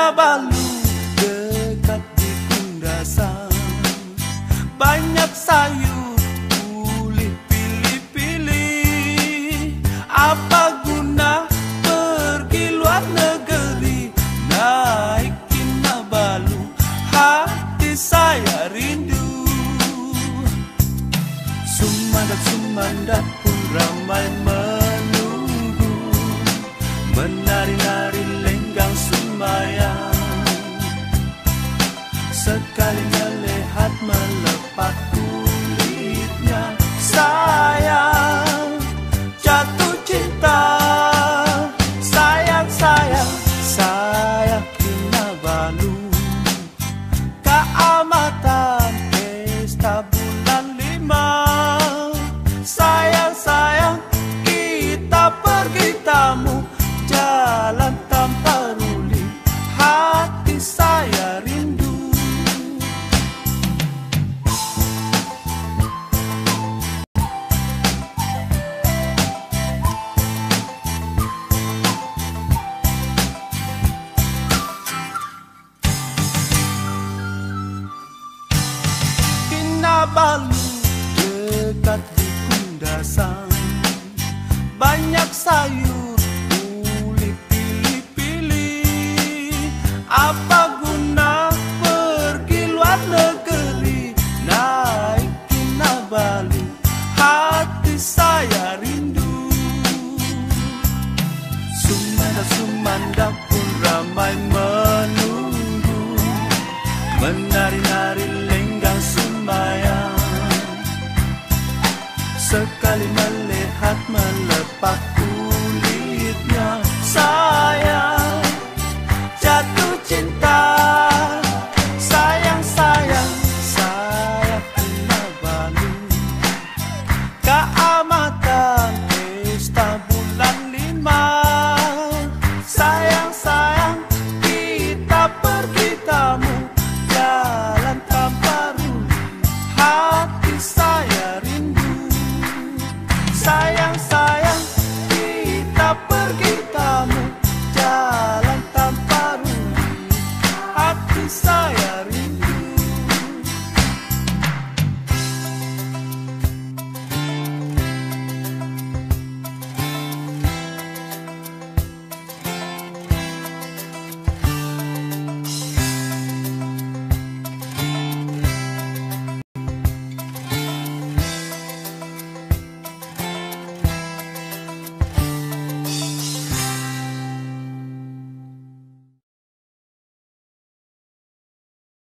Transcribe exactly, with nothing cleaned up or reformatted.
Kinabalu dekat di Kundasan, banyak sayur boleh pilih-pilih. Apa guna pergi luar negeri, naik Kinabalu hati saya rindu. Sumandat-sumandat pun ramai menunggu, menari-nari lenggang sembahyang. Sekali melihat melepas kulitnya, sayang jatuh cinta. Sayang, sayang, sayang Kinabalu, keamatan pesta bulan lima. Sayang, sayang kita pergi tamu, jalan tanpa ruli, hati saya rindu. Kinabalu dekat di Kundasan, banyak sayur boleh pilih-pilih. Apa guna pergi luar negeri, naik Kinabalu hati saya rindu. Sumanda-sumanda pun ramai menunggu, menari-nari lenggang sembahyang. Sekali melihat melepas